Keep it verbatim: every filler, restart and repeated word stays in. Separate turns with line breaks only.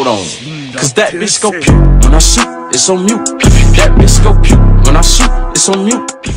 hold on. Cause that bitch go pew when I shoot, it's on mute. That bitch go pew when I shoot, it's on mute.